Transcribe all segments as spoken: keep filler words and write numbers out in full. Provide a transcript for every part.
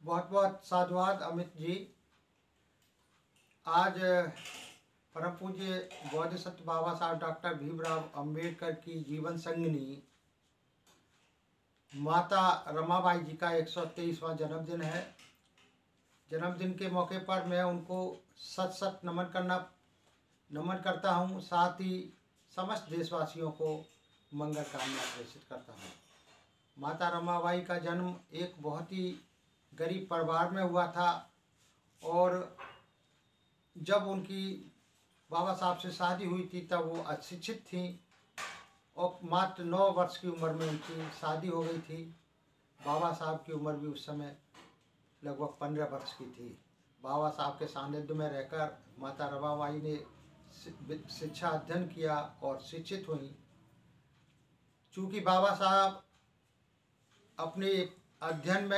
बहुत बहुत साधुवाद अमित जी। आज परम पूज्य बोधिसत्व बाबा साहब डॉक्टर भीमराव अंबेडकर की जीवन संगिनी माता रमाबाई जी का एक सौ तेईसवां जन्मदिन है। जन्मदिन के मौके पर मैं उनको सत सत नमन करना नमन करता हूँ, साथ ही समस्त देशवासियों को मंगल कामना प्रेषित करता हूँ। माता रमाबाई का जन्म एक बहुत ही गरीब परिवार में हुआ था और जब उनकी बाबा साहब से शादी हुई थी तब वो अशिक्षित थी और मात्र नौ वर्ष की उम्र में उनकी शादी हो गई थी। बाबा साहब की उम्र भी उस समय लगभग पंद्रह वर्ष की थी। बाबा साहब के सानिध्य में रहकर माता रमाबाई ने शिक्षा अध्ययन किया और शिक्षित हुई। चूँकि बाबा साहब अपने अध्ययन में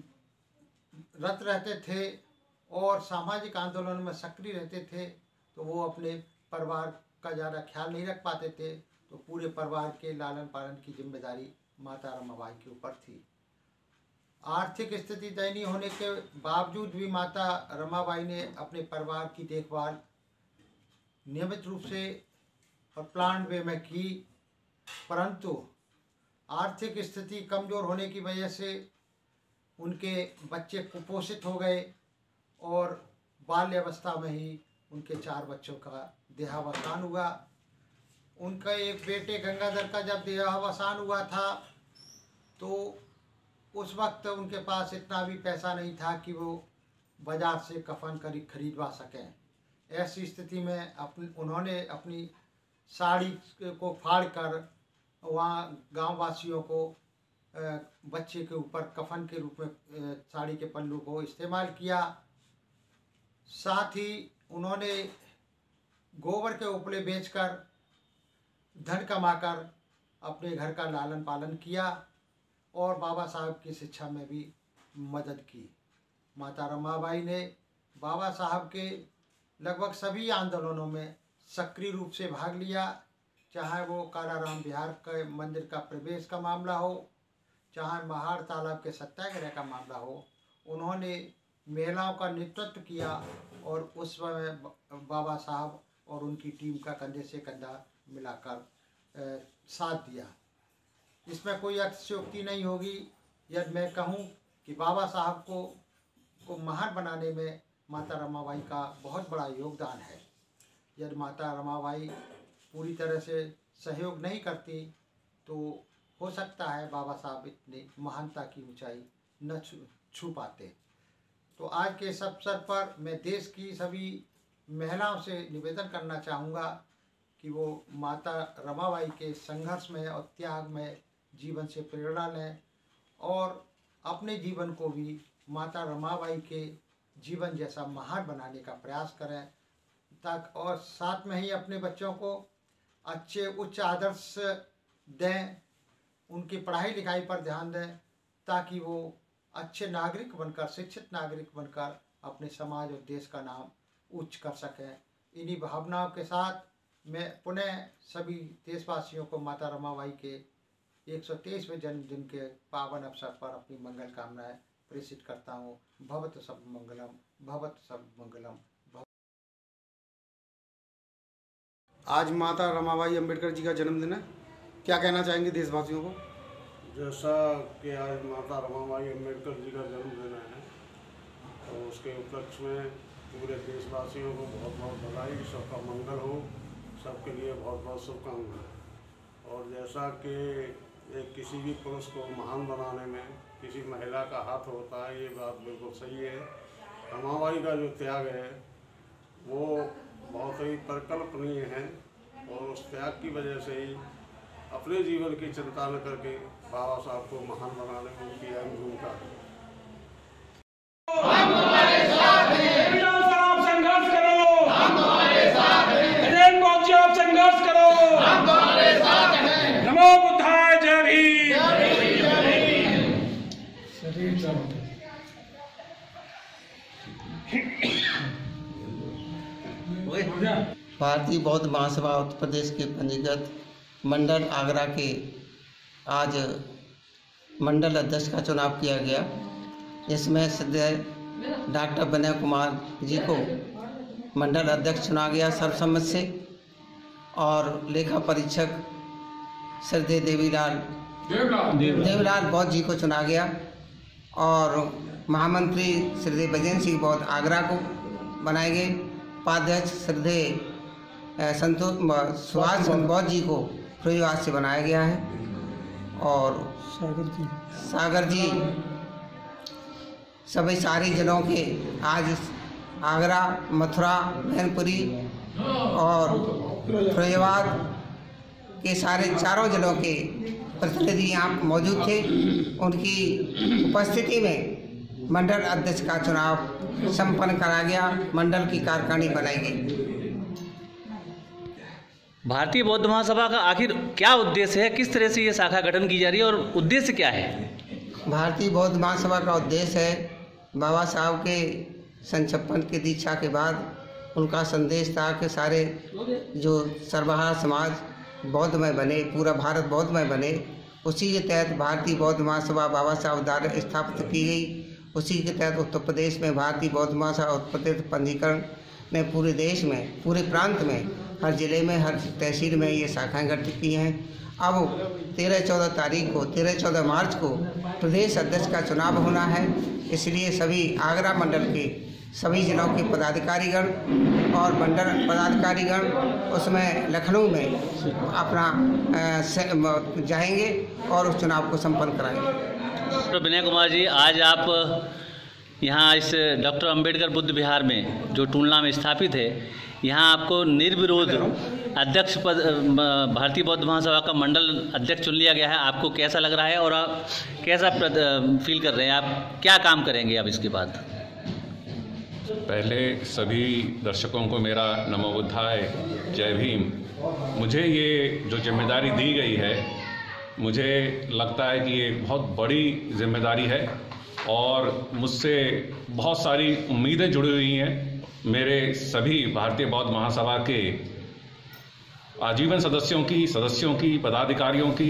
रत रहते थे और सामाजिक आंदोलन में सक्रिय रहते थे, तो वो अपने परिवार का ज़्यादा ख्याल नहीं रख पाते थे, तो पूरे परिवार के लालन पालन की जिम्मेदारी माता रमाबाई के ऊपर थी। आर्थिक स्थिति दयनीय होने के बावजूद भी माता रमाबाई ने अपने परिवार की देखभाल नियमित रूप से और प्लान वे में की, परंतु आर्थिक स्थिति कमज़ोर होने की वजह से उनके बच्चे कुपोषित हो गए और बाल्यावस्था में ही उनके चार बच्चों का देहावसान हुआ। उनका एक बेटे गंगाधर का जब देहावसान हुआ था तो उस वक्त उनके पास इतना भी पैसा नहीं था कि वो बाज़ार से कफन खरीद खरीदवा सकें। ऐसी स्थिति में अपनी उन्होंने अपनी साड़ी को फाड़ कर वहाँ गाँव वासियों को बच्चे के ऊपर कफन के रूप में साड़ी के पल्लू को इस्तेमाल किया। साथ ही उन्होंने गोबर के उपले बेचकर धन कमाकर अपने घर का लालन पालन किया और बाबा साहब की शिक्षा में भी मदद की। माता रमाबाई ने बाबा साहब के लगभग सभी आंदोलनों में सक्रिय रूप से भाग लिया, चाहे वो कालाराम बिहार के मंदिर का प्रवेश का मामला हो, चाहे महार तालाब के सत्याग्रह का मामला हो। उन्होंने महिलाओं का नेतृत्व किया और उस समय बाबा साहब और उनकी टीम का कंधे से कंधा मिलाकर साथ दिया। इसमें कोई अतिशयोक्ति नहीं होगी यदि मैं कहूँ कि बाबा साहब को को महान बनाने में माता रमाबाई का बहुत बड़ा योगदान है। यदि माता रमाबाई पूरी तरह से सहयोग नहीं करती तो हो सकता है बाबा साहब इतनी महानता की ऊंचाई न छू छू पाते। तो आज के इस अवसर पर मैं देश की सभी महिलाओं से निवेदन करना चाहूँगा कि वो माता रमाबाई के संघर्ष में और त्याग में जीवन से प्रेरणा लें और अपने जीवन को भी माता रमाबाई के जीवन जैसा महान बनाने का प्रयास करें, ताकि और साथ में ही अपने बच्चों को अच्छे उच्च आदर्श दें, उनकी पढ़ाई लिखाई पर ध्यान दें, ताकि वो अच्छे नागरिक बनकर शिक्षित नागरिक बनकर अपने समाज और देश का नाम उच्च कर सकें। इन्हीं भावनाओं के साथ मैं पुनः सभी देशवासियों को माता रमाबाई के एक सौ तेईसवें जन्मदिन के पावन अवसर पर अपनी मंगल कामनाएं प्रेषित करता हूँ। भवतु सब मंगलम, भवतु सब मंगलम। आज माता रमाबाई अंबेडकर जी का जन्मदिन है, क्या कहना चाहेंगे देशवासियों को? जैसा कि आज माता रमाबाई अंबेडकर जी का जन्मदिन है तो उसके उपलक्ष्य में पूरे देशवासियों को बहुत बहुत बधाई, सबका मंगल हो, सबके लिए बहुत बहुत शुभकामनाएं। और जैसा कि एक किसी भी पुरुष को महान बनाने में किसी महिला का हाथ होता है, ये बात बिल्कुल सही है। रमाबाई का जो त्याग है वो बहुत ही परिकल्पनीय है और उस त्याग की वजह से ही अपने जीवन की चिंता न करके बाबा साहब को महान बनाने में उनकी अहम भूमिका है। हम तुम्हारे साथ हैं। आप संघर्ष करो, हम तुम्हारे साथ हैं। रेल पहुंचे, आप संघर्ष करो, हम तुम्हारे साथ हैं। नमो बुद्धाय, जय भीम, जय भीम, जय भीम। भारतीय बौद्ध महासभा उत्तर प्रदेश के पंजीकृत मंडल आगरा के आज मंडल अध्यक्ष का चुनाव किया गया। इसमें श्रद्धेय डॉक्टर विनय कुमार जी को मंडल अध्यक्ष चुना गया सर्वसम्मत से, और लेखा परीक्षक श्रद्धेय देवीलाल देवीलाल बौद्ध जी को चुना गया, और महामंत्री श्रद्धेय बजेंद्र सिंह बौद्ध आगरा को बनाए गए। उपाध्यक्ष श्रद्धेय संतोष सुभाष चंद्र बौद्ध जी को फिरोजाबाद से बनाया गया है, और सागर जी सागर जी सभी सारे जिलों के आज आगरा, मथुरा, मैनपुरी और फिरोजाबाद के सारे चारों जिलों के प्रतिनिधि यहाँ मौजूद थे। उनकी उपस्थिति में मंडल अध्यक्ष का चुनाव संपन्न करा गया, मंडल की कार्यकारिणी बनाई गई। भारतीय बौद्ध महासभा का आखिर क्या उद्देश्य है, किस तरह से ये शाखा गठन की जा रही है और उद्देश्य क्या है? भारतीय बौद्ध महासभा का उद्देश्य है, बाबा साहब के सन छप्पन की दीक्षा के बाद उनका संदेश था कि सारे जो सर्वहारा समाज बौद्धमय बने, पूरा भारत बौद्धमय बने। उसी के तहत भारतीय बौद्ध महासभा बाबा साहब द्वारा स्थापित की गई। उसी के तहत उत्तर प्रदेश में भारतीय बौद्ध महासभा उत्तर प्रदेश पंजीकरण ने पूरे देश में, पूरे प्रांत में, हर जिले में, हर तहसील में ये शाखाएं गठित की हैं। अब तेरह चौदह तारीख को तेरह चौदह मार्च को प्रदेश अध्यक्ष का चुनाव होना है, इसलिए सभी आगरा मंडल के सभी जिलों के पदाधिकारीगण और मंडल पदाधिकारीगण उसमें लखनऊ में अपना जाएंगे और उस चुनाव को संपन्न कराएंगे। तो विनय कुमार जी, आज आप यहाँ इस डॉक्टर अंबेडकर बुद्ध विहार में जो टूलना में स्थापित है, यहाँ आपको निर्विरोध अध्यक्ष पद भारतीय बौद्ध महासभा का मंडल अध्यक्ष चुन लिया गया है। आपको कैसा लग रहा है और आप कैसा फील कर रहे हैं? आप क्या काम करेंगे अब इसके बाद? पहले सभी दर्शकों को मेरा नमो बुद्धाय, जय भीम। मुझे ये जो जिम्मेदारी दी गई है, मुझे लगता है कि ये बहुत बड़ी जिम्मेदारी है और मुझसे बहुत सारी उम्मीदें जुड़ी हुई हैं। मेरे सभी भारतीय बौद्ध महासभा के आजीवन सदस्यों की, सदस्यों की, पदाधिकारियों की,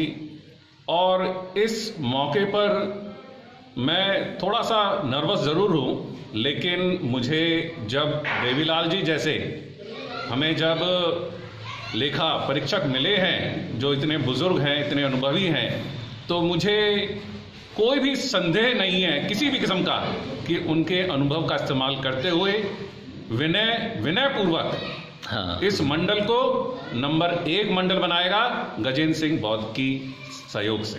और इस मौके पर मैं थोड़ा सा नर्वस ज़रूर हूँ, लेकिन मुझे जब देवीलाल जी जैसे हमें जब लेखा परीक्षक मिले हैं, जो इतने बुजुर्ग हैं, इतने अनुभवी हैं, तो मुझे कोई भी संदेह नहीं है किसी भी किस्म का कि उनके अनुभव का इस्तेमाल करते हुए विनय विनय पूर्वक हाँ। इस मंडल को नंबर एक मंडल बनाएगा गजेंद्र सिंह बौद्ध की सहयोग से।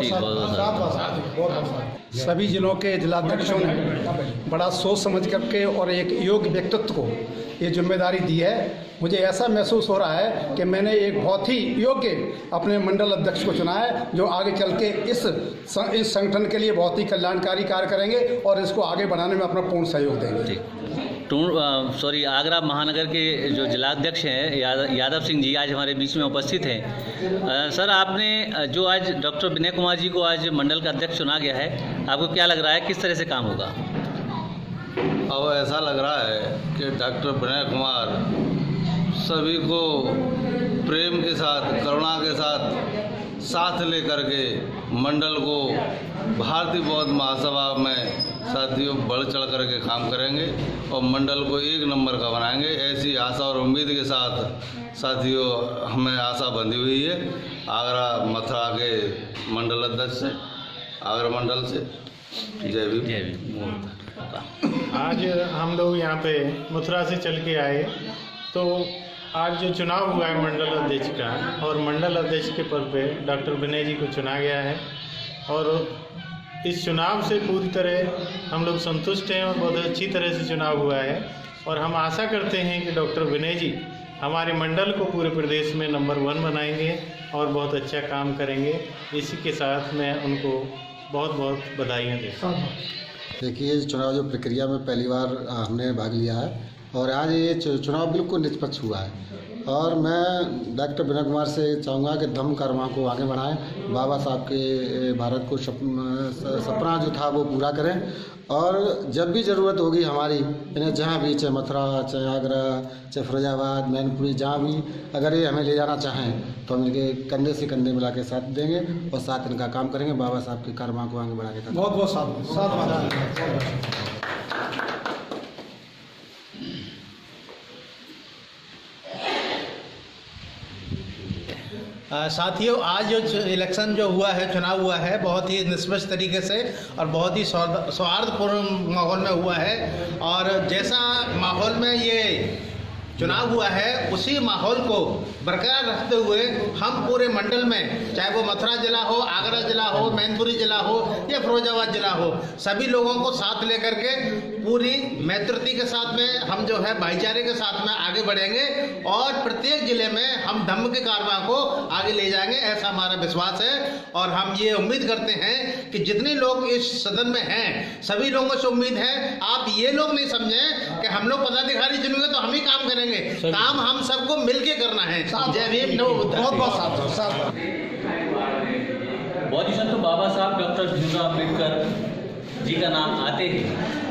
सभी जिलों के जिलाध्यक्षों ने बड़ा सोच समझ करके और एक योग्य व्यक्तित्व को ये जिम्मेदारी दी है। मुझे ऐसा महसूस हो रहा है कि मैंने एक बहुत ही योग्य अपने मंडल अध्यक्ष को चुना है, जो आगे चल के इस इस संगठन के लिए बहुत ही कल्याणकारी कार्य करेंगे और इसको आगे बढ़ाने में अपना पूर्ण सहयोग देंगे। सॉरी आगरा महानगर के जो जिलाध्यक्ष हैं याद, यादव सिंह जी आज हमारे बीच में उपस्थित हैं। आ, सर, आपने जो आज डॉक्टर विनय कुमार जी को आज मंडल का अध्यक्ष चुना गया है, आपको क्या लग रहा है, किस तरह से काम होगा? अब ऐसा लग रहा है कि डॉक्टर विनय कुमार सभी को प्रेम के साथ, करुणा के साथ साथ लेकर के मंडल को भारतीय बौद्ध महासभा में साथियों बढ़ चढ़ करके काम करेंगे और मंडल को एक नंबर का बनाएंगे। ऐसी आशा और उम्मीद के साथ साथियों हमें आशा बंधी हुई है आगरा मथुरा के मंडल अध्यक्ष से, आगरा मंडल से। जय भीम। जय भीम। आज हम लोग यहाँ पे मथुरा से चल के आए, तो आज जो चुनाव हुआ है मंडल अध्यक्ष का, और मंडल अध्यक्ष के पद पे डॉक्टर विनय जी को चुना गया है, और इस चुनाव से पूरी तरह हम लोग संतुष्ट हैं और बहुत अच्छी तरह से चुनाव हुआ है। और हम आशा करते हैं कि डॉक्टर विनय जी हमारे मंडल को पूरे प्रदेश में नंबर वन बनाएंगे और बहुत अच्छा काम करेंगे। इसी के साथ मैं उनको बहुत बहुत बधाइयाँ देता हूँ। देखिए, चुनाव जो प्रक्रिया में पहली बार हमने भाग लिया है और आज ये चुनाव बिल्कुल निष्पक्ष हुआ है। और मैं डॉक्टर विनय कुमार से चाहूँगा कि धम्म कर्मा को आगे बढ़ाएं, बाबा साहब के भारत को सपना जो था वो पूरा करें, और जब भी ज़रूरत होगी हमारी इन्हें जहाँ भी, चाहे मथुरा, चाहे आगरा, चाहे फिरोजाबाद, मैनपुरी, जहाँ भी अगर ये हमें ले जाना चाहें तो हम इनके कंधे से कंधे मिला के साथ देंगे और साथ इनका काम करेंगे, बाबा साहब के कर्मा को आगे बढ़ा के। बहुत बहुत साथ साथ साथियों, आज जो इलेक्शन जो हुआ है, चुनाव हुआ है, बहुत ही निष्पक्ष तरीके से और बहुत ही सौहार्दपूर्ण माहौल में हुआ है। और जैसा माहौल में ये चुनाव हुआ है उसी माहौल को बरकरार रखते हुए हम पूरे मंडल में, चाहे वो मथुरा जिला हो, आगरा जिला हो, मैनपुरी जिला हो या फिरोजाबाद जिला हो, सभी लोगों को साथ लेकर के पूरी मैत्रिता के साथ में हम जो है भाईचारे के साथ में आगे बढ़ेंगे और प्रत्येक जिले में हम धम्म के कारवां को आगे ले जाएंगे, ऐसा हमारा विश्वास है। और हम ये उम्मीद करते हैं कि जितने लोग इस सदन में हैं सभी लोगों से उम्मीद है, आप ये लोग नहीं समझें कि हम लोग पदाधिकारी चुनेंगे तो हम ही काम करेंगे, काम हम सबको मिलके करना है। जय भीम, नमो बुद्धाय। बहुत बहुत साथ बहुत ही संत बाबा साहब डॉक्टर भीमराव अम्बेडकर जी का नाम आते ही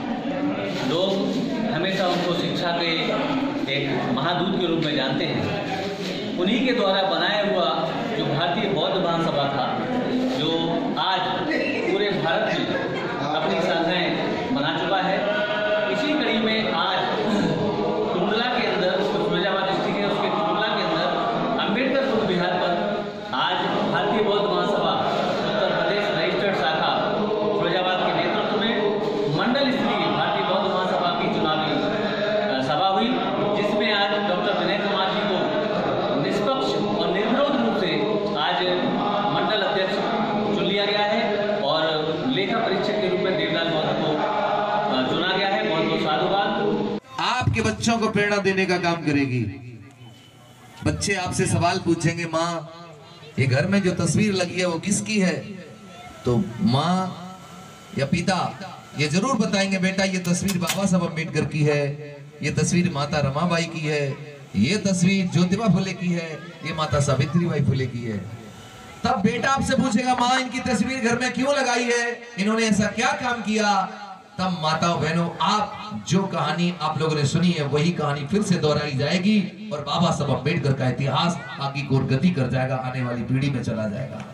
लोग हमेशा उनको शिक्षा के एक महादूत के रूप में जानते हैं। उन्हीं के द्वारा बनाया हुआ जो भारतीय बौद्ध महासभा था, जो आज पूरे भारत में अपनी शाखाएं बना चुका है, इसी कड़ी में आज टुंडला के अंदर, फिरोजाबाद डिस्ट्रिक्ट है उसके टुंडला के अंदर अम्बेडकर बुद्ध विहार पर आज भारतीय बौद्ध महासभा उत्तर प्रदेश रजिस्टर्ड शाखा फिरोजाबाद के नेतृत्व में मंडल स्तरीय भारतीय बौद्ध महासभा की चुनावी सभा हुई, जिसमें आज डॉक्टर विनय कुमार जी को निष्पक्ष और निर्विरोध रूप से आज मंडल अध्यक्ष चुन लिया गया है और लेखा परीक्षक के रूप में देवलाल बौद्ध को चुना गया है। बहुत बहुत साधुवाद। आपके बच्चों को प्रेरणा देने का काम करेगी। बच्चे आपसे सवाल पूछेंगे, माँ ये घर में जो तस्वीर लगी है वो किसकी है? तो माँ या पिता ये जरूर बताएंगे, बेटा ये तस्वीर बाबा साहब अम्बेडकर की है, ये तस्वीर माता रमाबाई की है, ये तस्वीर ज्योतिबा फुले की है, ये माता सावित्रीबाई फुले की है। तब बेटा आपसे पूछेगा, माँ इनकी तस्वीर घर में क्यों लगाई है, इन्होंने ऐसा क्या काम किया? तब माताओं बहनों, आप जो कहानी आप लोगों ने सुनी है वही कहानी फिर से दोहराई जाएगी और बाबा साहब अम्बेडकर का इतिहास आगे की ओर गति कर जाएगा, आने वाली पीढ़ी में चला जाएगा।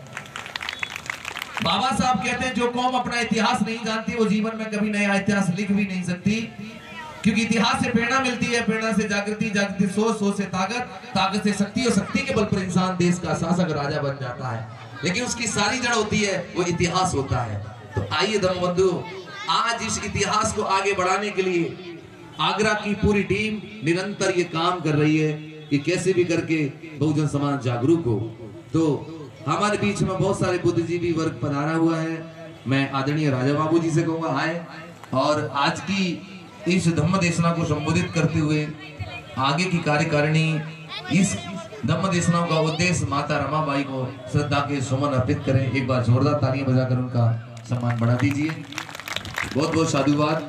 बाबा साहब कहते हैं जो कौम अपना इतिहास नहीं जानती वो जीवन में कभी नया इतिहास लिख भी नहीं सकती, क्योंकि इतिहास से प्रेरणा मिलती है, प्रेरणा से जागृति, जागृति सोच, सोच से ताकत, ताकत से शक्ति और शक्ति के बल पर इंसान देश का शासक राजा बन जाता है। लेकिन उसकी सारी जड़ होती है वो इतिहास होता है। तो आइए धर्मबंधु, आज इस इतिहास को आगे बढ़ाने के लिए आगरा की पूरी टीम निरंतर ये काम कर रही है कि कैसे भी करके बहुजन समाज जागरूक हो। तो हमारे बीच में बहुत सारे बुद्धिजीवी वर्ग पधारा हुआ है। मैं आदरणीय राजा बाबू जी से कहूँगा आए और आज की इस धम्म देशना को संबोधित करते हुए आगे की कार्यकारिणी इस धम्म देशना का उद्देश्य माता रमाबाई को श्रद्धा के सुमन अर्पित करें। एक बार जोरदार तालियां बजाकर उनका सम्मान बढ़ा दीजिए। बहुत बहुत साधुवाद।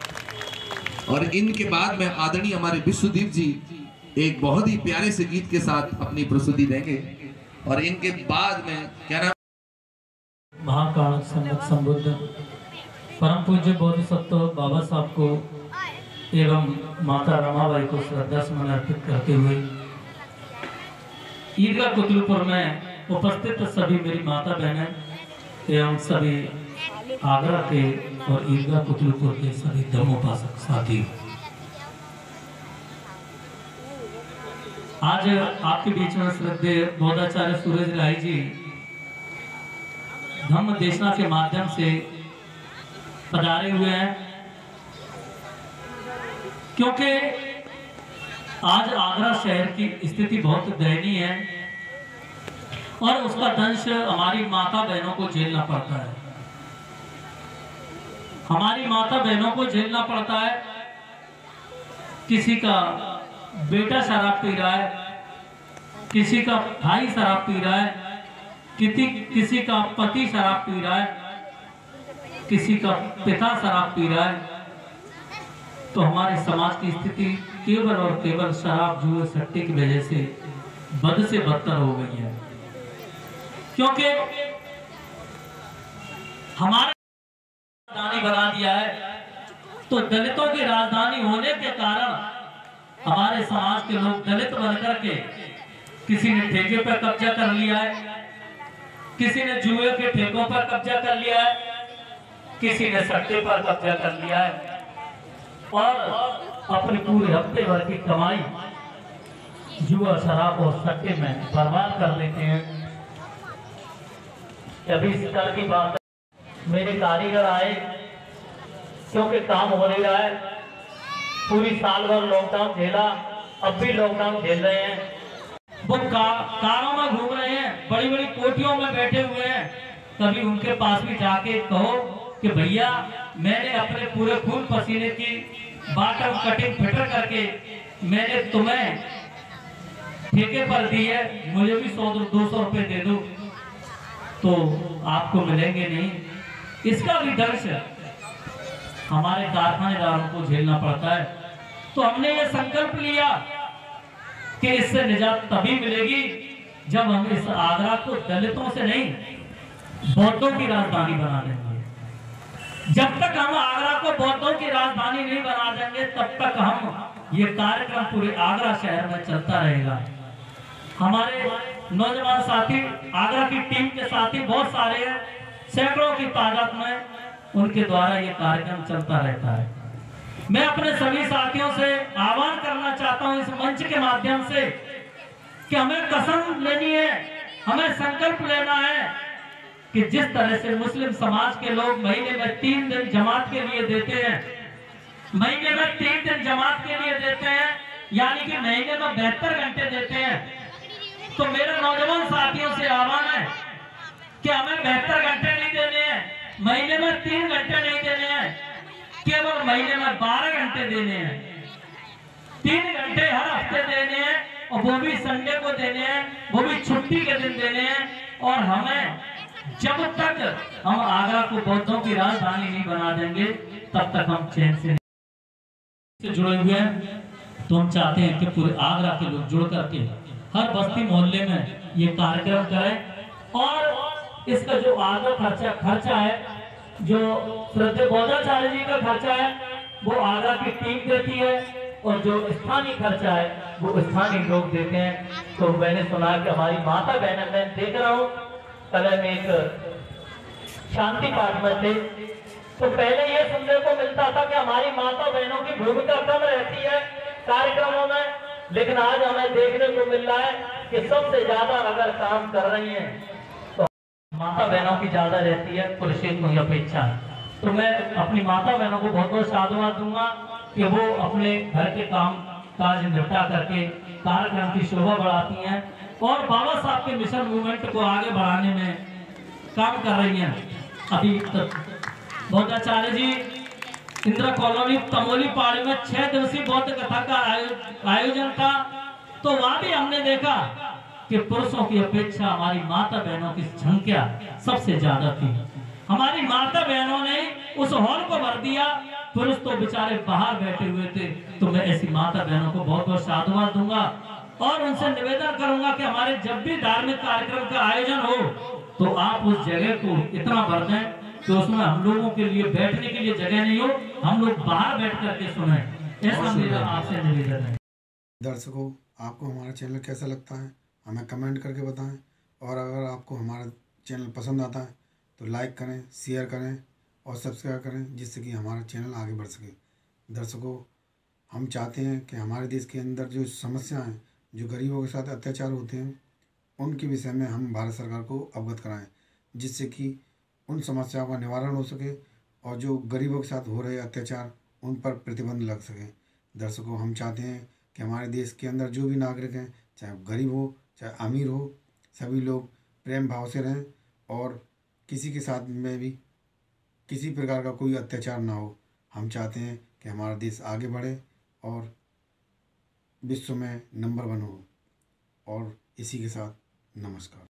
और इनके बाद में आदरणीय हमारे विश्वदीप जी एक बहुत ही प्यारे से गीत के साथ अपनी प्रस्तुति देंगे और इनके बाद में क्या नाम, महाकाल सम्मत संबुद्ध परम पूज्य बोधिसत्व बाबा साहब को एवं माता रमाबाई को श्रद्धा सुमन अर्पित करते हुए ईदगाह कुतलुपुर में उपस्थित सभी मेरी माता बहनें एवं सभी आगरा के और ईदगाह कुतलुपुर के सभी धर्मोपासक साथी, आज आपके बीच में श्रद्धेय बौद्धाचार्य सूरज राय जी धम्म देशना के माध्यम से पधारे हुए हैं, क्योंकि आज आगरा शहर की स्थिति बहुत दयनीय है और उसका दंश हमारी माता बहनों को झेलना पड़ता है। हमारी माता बहनों को झेलना पड़ता है। किसी का बेटा शराब पी रहा है, किसी का भाई शराब पी रहा है, किसी किसी का पति शराब पी रहा है, किसी का पिता शराब पी रहा है। तो हमारे समाज की स्थिति केवल और केवल शराब जुए सट्टे की वजह से बद से बदतर हो गई है। क्योंकि हमारे राजधानी बना दिया है, तो दलितों की राजधानी होने के कारण हमारे समाज के लोग दलित बनकर के किसी ने ठेके पर कब्जा कर लिया है, किसी ने जुए के ठेकों पर कब्जा कर लिया है, किसी ने सट्टे पर कब्जा कर लिया है और अपने पूरे हफ्ते भर की कमाई जुआ शराब और सट्टे में बर्बाद कर लेते हैं। अभी इस तरह की बात मेरे कारीगर आए क्योंकि काम हो नहीं रहा है, पूरी साल भर लॉकडाउन झेला, अब भी लॉकडाउन झेल रहे हैं। वो का, कारों में घूम रहे हैं, बड़ी बड़ी कोठियों में बैठे हुए हैं। कभी उनके पास भी जाके कहो कि भैया मैंने अपने पूरे खून पसीने की बाटम कटिंग फिटर करके मैंने तुम्हें ठेके पर दी है, मुझे भी सौ दो सौ रुपए दे दो, तो आपको मिलेंगे नहीं। इसका भी दर्श हमारे कारखानेदारों को झेलना पड़ता है। तो हमने ये संकल्प लिया कि इससे निजात तभी मिलेगी जब हम इस आगरा को दलितों से नहीं बौद्धों की राजधानी बना देंगे। जब तक हम आगरा को बौद्धों की राजधानी नहीं बना देंगे तब तक हम ये कार्यक्रम पूरे आगरा शहर में चलता रहेगा। हमारे नौजवान साथी, आगरा की टीम के साथी बहुत सारे हैं, सैकड़ों की तादाद में उनके द्वारा ये कार्यक्रम चलता रहता है। मैं अपने सभी साथियों से आह्वान करना चाहता हूं इस मंच के माध्यम से कि हमें कसम लेनी है, हमें संकल्प लेना है कि जिस तरह से मुस्लिम समाज के लोग महीने में तीन दिन जमात के लिए देते हैं, महीने में तीन दिन जमात के लिए देते हैं, यानी कि महीने में बहत्तर घंटे देते हैं, तो मेरे नौजवान साथियों से आह्वान है कि हमें बहत्तर घंटे नहीं देने हैं, महीने में तीन घंटे नहीं देने हैं, केवल महीने में बारह घंटे देने हैं। तीन घंटे हर हफ्ते देने हैं और वो भी संडे को देने हैं, वो भी छुट्टी के दिन देने हैं। और हमें जब तक हम आगरा को बौद्धों की राजधानी नहीं बना देंगे तब तक हम चैन से से जुड़े हुए हैं। तो हम चाहते हैं कि पूरे आगरा के लोग जुड़ करके हर बस्ती मोहल्ले में ये कार्यक्रम करें। और इसका जो आगरा खर्चा खर्चा है, जो श्रद्धेय बौद्धाचार्य जी का खर्चा है, वो आगरा की टीम देती है और जो स्थानीय खर्चा है वो स्थानीय लोग देते हैं। तो मैंने सुना कि हमारी माता बहन, मैं देख रहा हूँ कल में एक शांति पाठ में थे, तो पहले ये सुनने को मिलता था कि हमारी माता बहनों की भूमिका कम रहती है कार्यक्रमों में, लेकिन आज हमें देखने को मिल रहा है कि सबसे ज्यादा अगर काम कर रही हैं तो माता बहनों की ज्यादा रहती है पुरुषों की अपेक्षा। तो मैं अपनी माता बहनों को बहुत बहुत साधुवाद दूंगा कि वो अपने घर के काम काज निपटा करके कार्यक्रम की शोभा बढ़ाती हैं और बाबा साहब के मिशन मूवमेंट को आगे बढ़ाने में काम कर रही हैं। अभी बौद्धाचार्य जी इंदिरा कॉलोनी तमोली पहाड़ी में छह दिवसीय बौद्ध कथा का आयोजन था, तो वहां भी हमने देखा कि पुरुषों की अपेक्षा हमारी माता बहनों की संख्या सबसे ज्यादा थी। हमारी माता बहनों ने उस हॉल को भर दिया, पुरुष तो बेचारे बाहर बैठे हुए थे। तो मैं ऐसी माता बहनों को बहुत बहुत साधुवाद दूंगा और उनसे निवेदन करूंगा कि हमारे जब भी धार्मिक कार्यक्रम का आयोजन हो तो आप उस जगह को इतना भर दें तो उसमें हम लोगों के लिए बैठने के लिए जगह नहीं हो, हम लोग बाहर बैठ करके सुने। ऐसा मेरा आपसे निवेदन है। दर्शकों, आपको हमारा चैनल कैसा लगता है हमें कमेंट करके बताएं, और अगर आपको हमारा चैनल पसंद आता है तो लाइक करें, शेयर करें और सब्सक्राइब करें, जिससे कि हमारा चैनल आगे बढ़ सके। दर्शकों, हम चाहते हैं कि हमारे देश के अंदर जो समस्याएं हैं, जो गरीबों के साथ अत्याचार होते हैं, उनके विषय में हम भारत सरकार को अवगत कराएं, जिससे कि उन समस्याओं का निवारण हो सके और जो गरीबों के साथ हो रहे अत्याचार उन पर प्रतिबंध लग सके। दर्शकों, हम चाहते हैं कि हमारे देश के अंदर जो भी नागरिक हैं, चाहे गरीब हो चाहे अमीर हो, सभी लोग प्रेम भाव से रहें और किसी के साथ में भी किसी प्रकार का कोई अत्याचार ना हो। हम चाहते हैं कि हमारा देश आगे बढ़े और विश्व में नंबर वन हो। और इसी के साथ नमस्कार।